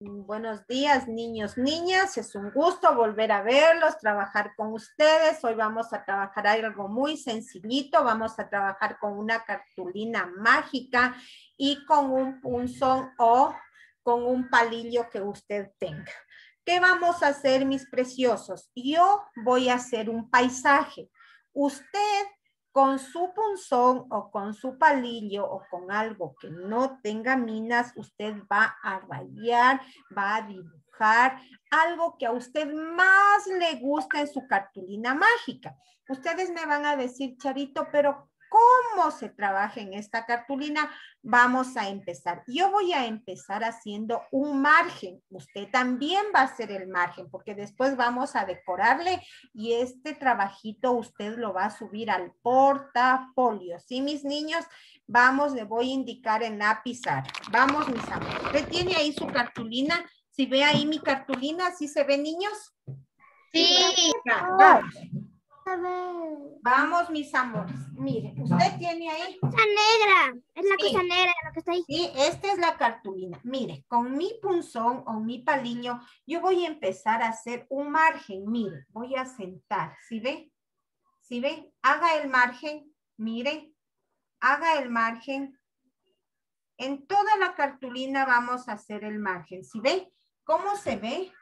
Buenos días, niños, niñas. Es un gusto volver a verlos, trabajar con ustedes. Hoy vamos a trabajar algo muy sencillito. Vamos a trabajar con una cartulina mágica y con un punzón o con un palillo que usted tenga. ¿Qué vamos a hacer, mis preciosos? Yo voy a hacer un paisaje. Usted con su punzón o con su palillo o con algo que no tenga minas, usted va a rayar, va a dibujar algo que a usted más le gusta en su cartulina mágica. Ustedes me van a decir, Charito, pero ¿cómo se trabaja en esta cartulina? Vamos a empezar. Yo voy a empezar haciendo un margen. Usted también va a hacer el margen porque después vamos a decorarle y este trabajito usted lo va a subir al portafolio. ¿Sí, mis niños? Vamos, le voy a indicar en la pizarra. Vamos, mis amores. ¿Usted tiene ahí su cartulina? Si ve ahí mi cartulina, ¿sí se ve, niños? Sí. Vamos. Vamos, mis amores. Mire, usted tiene ahí. Cosa negra. Es la Sí. cosa negra lo que está ahí. Sí, esta es la cartulina. Mire, con mi punzón o mi palillo, yo voy a empezar a hacer un margen. Mire, voy a sentar. ¿Sí ve? ¿Sí ve? Haga el margen. Mire, haga el margen. En toda la cartulina vamos a hacer el margen. ¿Sí ve? ¿Cómo se ve?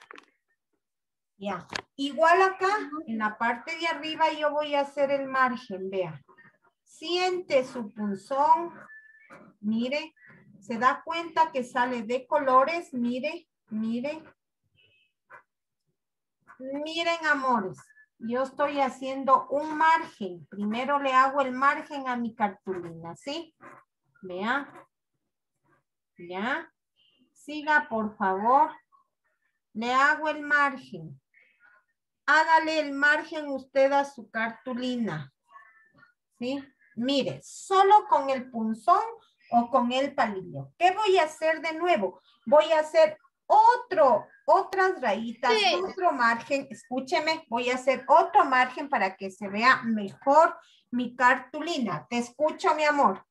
Ya. Igual acá, en la parte de arriba, yo voy a hacer el margen. Vea. Siente su punzón. Mire. ¿Se da cuenta que sale de colores? Mire, mire. Miren, amores. Yo estoy haciendo un margen. Primero le hago el margen a mi cartulina, ¿sí? Vea. Ya. Siga, por favor. Le hago el margen. Hágale el margen usted a su cartulina. ¿Sí? Mire, solo con el punzón o con el palillo. ¿Qué voy a hacer de nuevo? Voy a hacer otras rayitas, Sí. otro margen. Escúcheme, voy a hacer otro margen para que se vea mejor mi cartulina. Te escucho, mi amor.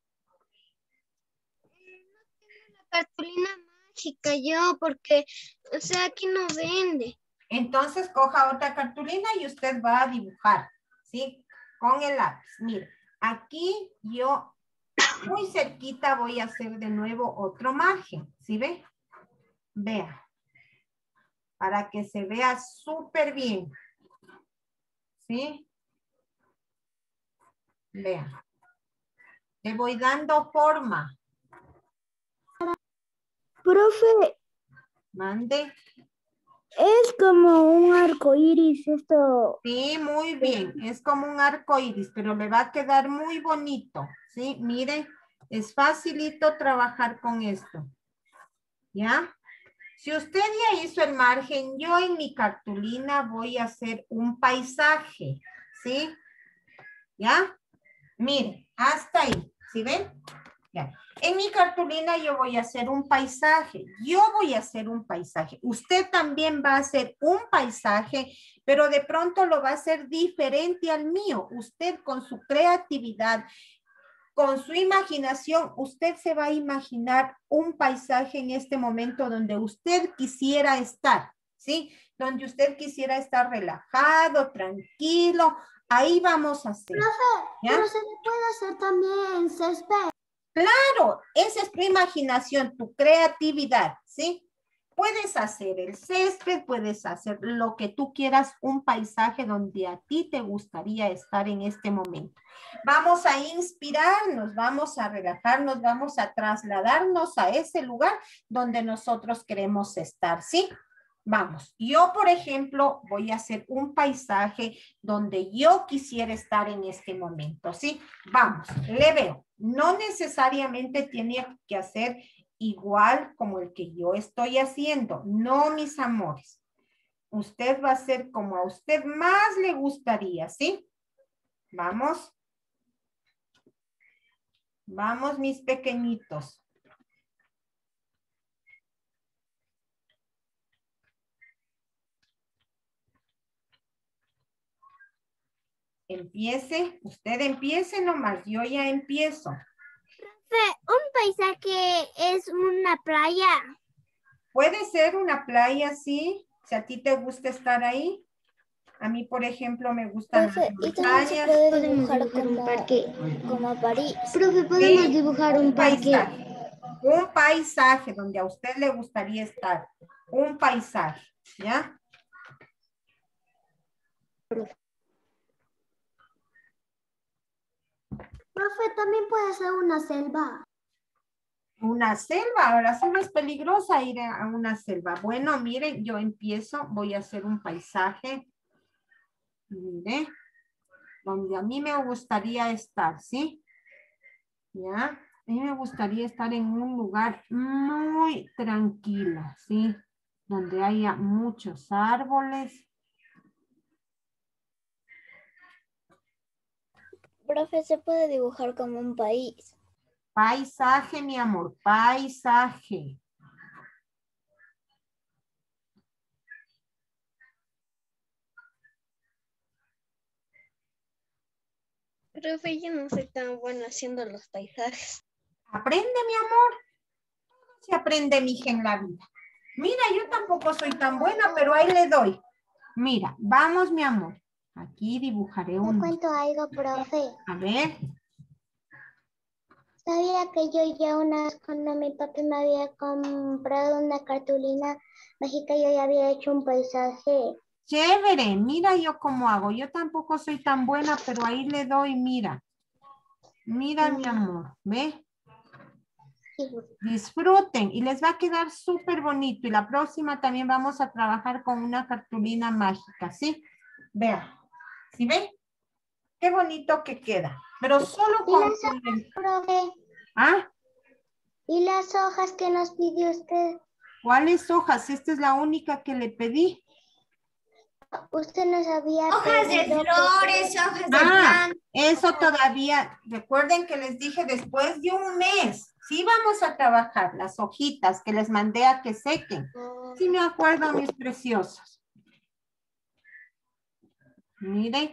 Cartulina mágica yo, porque, o sea, aquí no vende. Entonces, coja otra cartulina y usted va a dibujar, ¿sí? Con el lápiz. Mire, aquí yo muy cerquita voy a hacer de nuevo otro margen, ¿sí ve? Vea. Para que se vea súper bien. ¿Sí? Vea. Le voy dando forma. Profe, Mande. es como un arco iris esto. Sí, muy bien. Es como un arco iris, pero le va a quedar muy bonito. ¿Sí? Mire, es facilito trabajar con esto. ¿Ya? Si usted ya hizo el margen, yo en mi cartulina voy a hacer un paisaje. ¿Sí? ¿Ya? Mire, hasta ahí. ¿Sí ven? Ya. En mi cartulina yo voy a hacer un paisaje. Yo voy a hacer un paisaje. Usted también va a hacer un paisaje, pero de pronto lo va a hacer diferente al mío. Usted con su creatividad, con su imaginación, usted se va a imaginar un paisaje en este momento donde usted quisiera estar, ¿sí? Donde usted quisiera estar relajado, tranquilo. Ahí vamos a hacer. ¿Ya? Pero se le puede hacer también césped. Claro, esa es tu imaginación, tu creatividad, ¿sí? Puedes hacer el césped, puedes hacer lo que tú quieras, un paisaje donde a ti te gustaría estar en este momento. Vamos a inspirarnos, vamos a relajarnos, vamos a trasladarnos a ese lugar donde nosotros queremos estar, ¿sí? Vamos, yo por ejemplo voy a hacer un paisaje donde yo quisiera estar en este momento, ¿sí? Vamos, le veo. No necesariamente tiene que hacer igual como el que yo estoy haciendo. No, mis amores. Usted va a hacer como a usted más le gustaría, ¿sí? Vamos. Vamos, mis pequeñitos. Empiece, usted empiece nomás, yo ya empiezo. Profe, un paisaje es una playa. Puede ser una playa, sí, si a ti te gusta estar ahí. A mí, por ejemplo, me gustan las Profe, y también se montañas. puede dibujar como París. Profe, podemos Sí, dibujar un parque. Un paisaje donde a usted le gustaría estar. Un paisaje, ¿ya? Profe, también puede ser una selva. Una selva, la selva es peligrosa ir a una selva. Bueno, miren, yo empiezo, voy a hacer un paisaje. Mire, donde a mí me gustaría estar, ¿sí? ¿Ya? A mí me gustaría estar en un lugar muy tranquilo, ¿sí? Donde haya muchos árboles. Profe, se puede dibujar como un país. Paisaje, mi amor, paisaje. Profe, yo no soy tan buena haciendo los paisajes. Aprende, mi amor. Se aprende, mija, en la vida. Mira, yo tampoco soy tan buena, pero ahí le doy. Mira, vamos, mi amor. Aquí dibujaré Te un... cuento algo, profe. A ver. Sabía que yo ya una vez cuando mi papi me había comprado una cartulina mágica, yo ya había hecho un paisaje. Chévere, mira yo cómo hago. Yo tampoco soy tan buena, pero ahí le doy, mira. Mira, mi amor, ¿ve? Disfruten y les va a quedar súper bonito. Y la próxima también vamos a trabajar con una cartulina mágica, ¿sí? Vean, ¿sí ven? Qué bonito que queda. Pero solo ¿Y con... las hojas, profe? ¿Ah? ¿Y las hojas que nos pidió usted? ¿Cuáles hojas? Esta es la única que le pedí. Usted nos había Hojas de pedido flores, hojas de Ah, plantas. eso todavía, recuerden que les dije después de un mes, sí vamos a trabajar las hojitas que les mandé a que sequen. Sí me acuerdo, mis preciosos. Miren.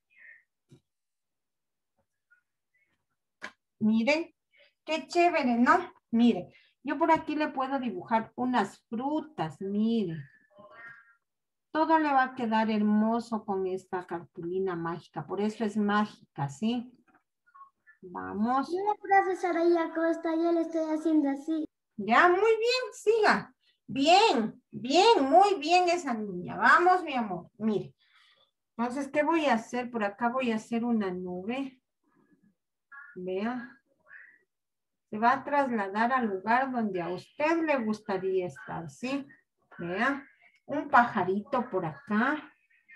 Miren, qué chévere, ¿no? Miren, yo por aquí le puedo dibujar unas frutas, miren. Todo le va a quedar hermoso con esta cartulina mágica, por eso es mágica, ¿sí? Vamos. Yo la profesora Acosta, yo le estoy haciendo así. Ya, muy bien, siga. Bien, bien, muy bien esa niña. Vamos, mi amor, mire. Entonces, ¿qué voy a hacer? Por acá voy a hacer una nube. Vea. Se va a trasladar al lugar donde a usted le gustaría estar, ¿sí? Vea. Un pajarito por acá.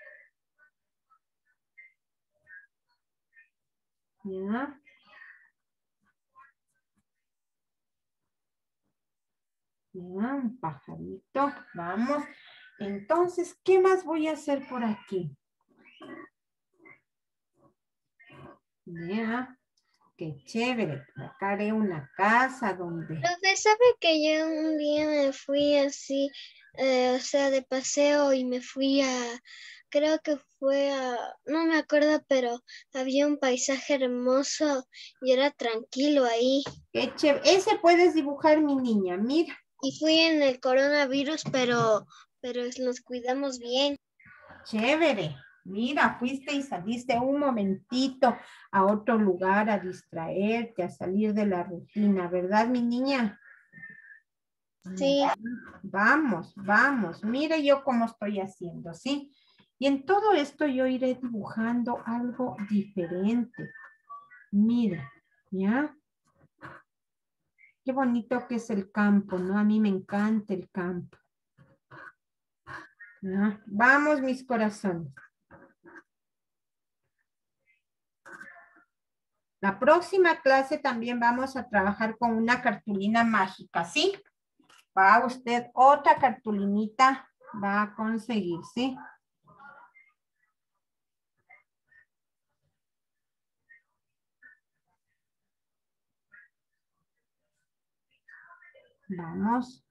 ¿Ya? ¿Ya? Un pajarito. Vamos. Entonces, ¿qué más voy a hacer por aquí? ¿Ya? Qué chévere. Acá haré una casa donde... Profe, ¿sabe que yo un día me fui así, o sea, de paseo y me fui creo que no me acuerdo, pero había un paisaje hermoso y era tranquilo ahí. Qué chévere. Ese puedes dibujar, mi niña. Mira. Y fui en el coronavirus, pero nos cuidamos bien. Chévere. Mira, fuiste y saliste un momentito a otro lugar a distraerte, a salir de la rutina, ¿verdad, mi niña? Sí. Vamos, vamos. Mire yo cómo estoy haciendo, ¿sí? Y en todo esto yo iré dibujando algo diferente. Mire, ¿ya? Qué bonito que es el campo, ¿no? A mí me encanta el campo. ¿Ya? Vamos, mis corazones. La próxima clase también vamos a trabajar con una cartulina mágica, ¿sí? Va usted otra cartulinita, va a conseguir, ¿sí? Vamos.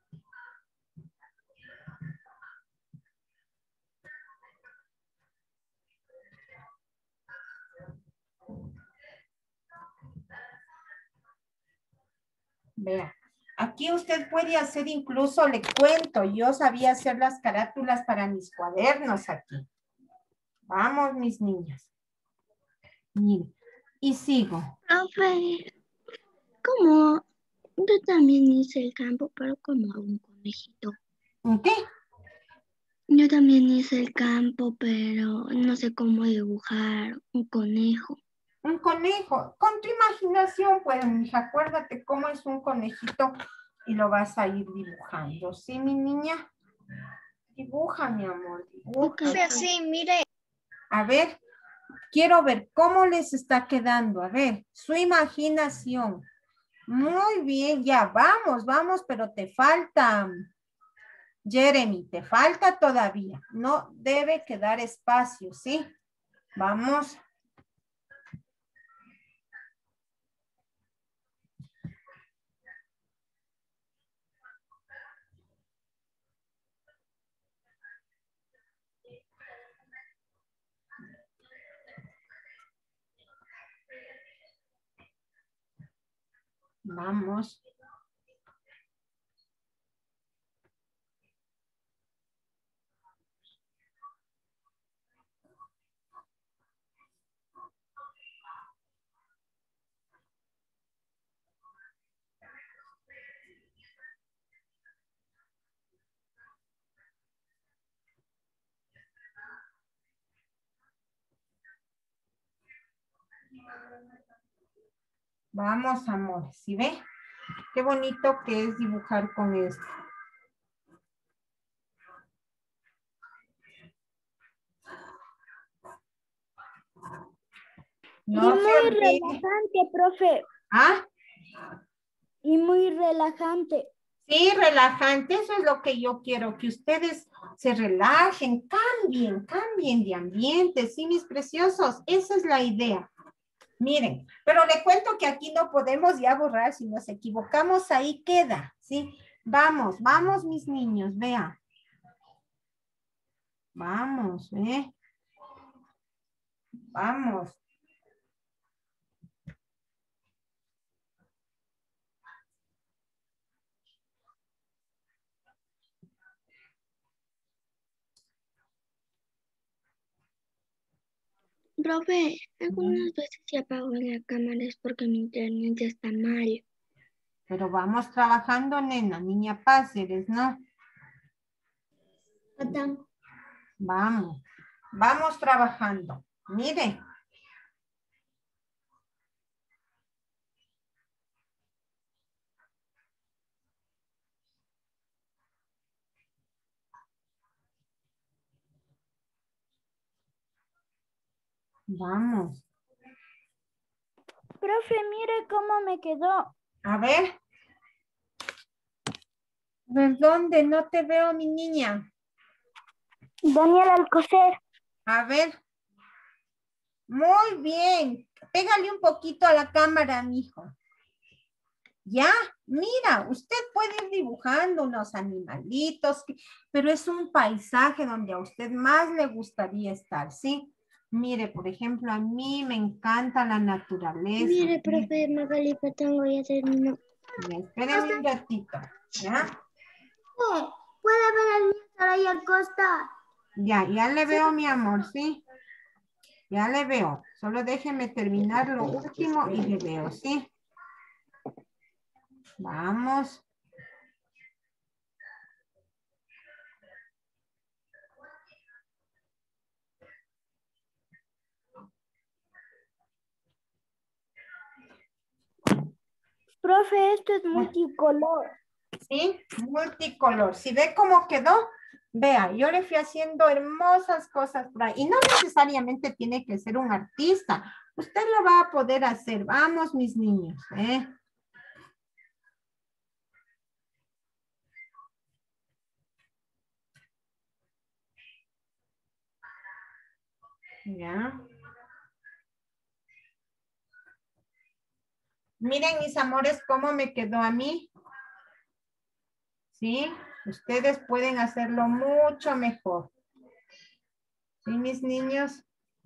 Vea, Aquí usted puede hacer incluso, le cuento, yo sabía hacer las carátulas para mis cuadernos aquí. Vamos, mis niños. Miren, y sigo. Profe, ¿cómo? Yo también hice el campo, pero como un conejito. ¿En qué? Yo también hice el campo, pero no sé cómo dibujar un conejo. Un conejo. Con tu imaginación, pues, mija, acuérdate cómo es un conejito y lo vas a ir dibujando. ¿Sí, mi niña? Dibuja, mi amor, dibuja. Profe, sí, mire. A ver, quiero ver cómo les está quedando. A ver, su imaginación. Muy bien, ya, vamos, pero te falta, Jeremy, te falta todavía. No debe quedar espacio, ¿sí? Vamos. Vamos. Vamos, amores, ¿sí ve? Qué bonito que es dibujar con esto. No se olvide. Relajante, profe. ¿Ah? Y muy relajante. Sí, relajante, eso es lo que yo quiero, que ustedes se relajen, cambien de ambiente, sí, mis preciosos, esa es la idea. Miren, pero le cuento que aquí no podemos ya borrar, si nos equivocamos ahí queda, ¿sí? Vamos, mis niños, vean. Vamos, Vamos. Profe, algunas veces se apagó la cámara es porque mi internet ya está mal. Pero vamos trabajando, nena, niña Paz, eres, ¿no? Vamos trabajando. Mire. Vamos. Profe, mire cómo me quedó. A ver. ¿De dónde? No te veo, mi niña. Daniel Alcocer. A ver. Muy bien. Pégale un poquito a la cámara, mijo. Ya, mira, usted puede ir dibujando unos animalitos, pero es un paisaje donde a usted más le gustaría estar, ¿sí? Mire, por ejemplo, a mí me encanta la naturaleza. Mire, profe, Magali Patango ya terminó. Ya, espéreme un ratito, ¿ya? ¿Puede ver al niño Soraya Costa? Ya le veo, mi amor, ¿sí? Ya le veo. Solo déjeme terminar lo último y le veo, ¿sí? Vamos. Profe, esto es multicolor. ¿Sí? Multicolor. Si ve cómo quedó, vea, yo le fui haciendo hermosas cosas por ahí. Y no necesariamente tiene que ser un artista. Usted lo va a poder hacer. Vamos, mis niños, ¿eh? Ya. Miren, mis amores, cómo me quedó a mí. ¿Sí? Ustedes pueden hacerlo mucho mejor. ¿Sí, mis niños?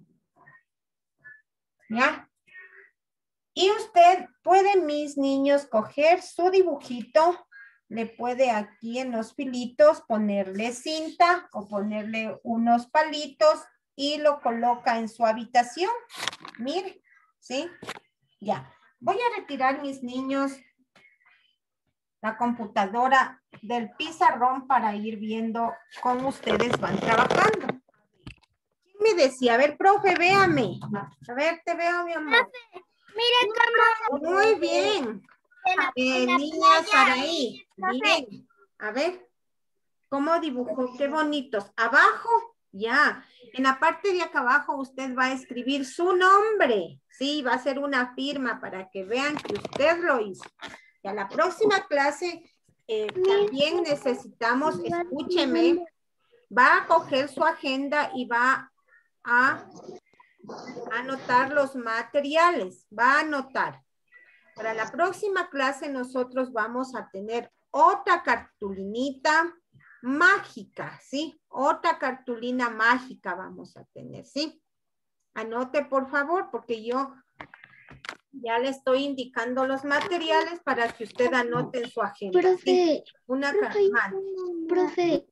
¿Ya? Y usted puede, mis niños, coger su dibujito le puede aquí en los filitos ponerle cinta o ponerle unos palitos y lo coloca en su habitación. Mire, ¿sí? Ya. Voy a retirar, mis niños, la computadora del pizarrón para ir viendo cómo ustedes van trabajando. ¿Quién me decía? A ver, profe, véame. A ver, te veo, mi amor. Mire cómo. Muy bien. Niña Saraí. Bien. A ver, ¿cómo dibujó? Qué bonitos. Abajo, ya. En la parte de acá abajo usted va a escribir su nombre. Sí, va a ser una firma para que vean que usted lo hizo. Y a la próxima clase también necesitamos, escúcheme, va a coger su agenda y va a anotar los materiales. Va a anotar. Para la próxima clase nosotros vamos a tener otra cartulinita mágica, ¿sí? Otra cartulina mágica vamos a tener, ¿sí? Anote, por favor, porque yo ya le estoy indicando los materiales para que usted anote en su agenda. Profe, ¿sí? Una profe,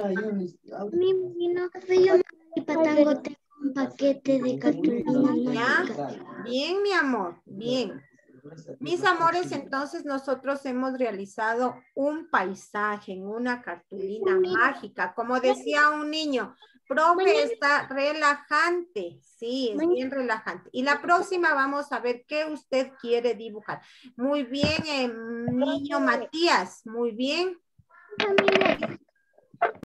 mi patango tengo un paquete de cartulina mágica. Bien, mi amor, bien. Mis amores, entonces nosotros hemos realizado un paisaje en una cartulina mágica. Como decía un niño, profe, está relajante. Sí, es bien relajante. Y la próxima vamos a ver qué usted quiere dibujar. Muy bien, niño Matías. Muy bien.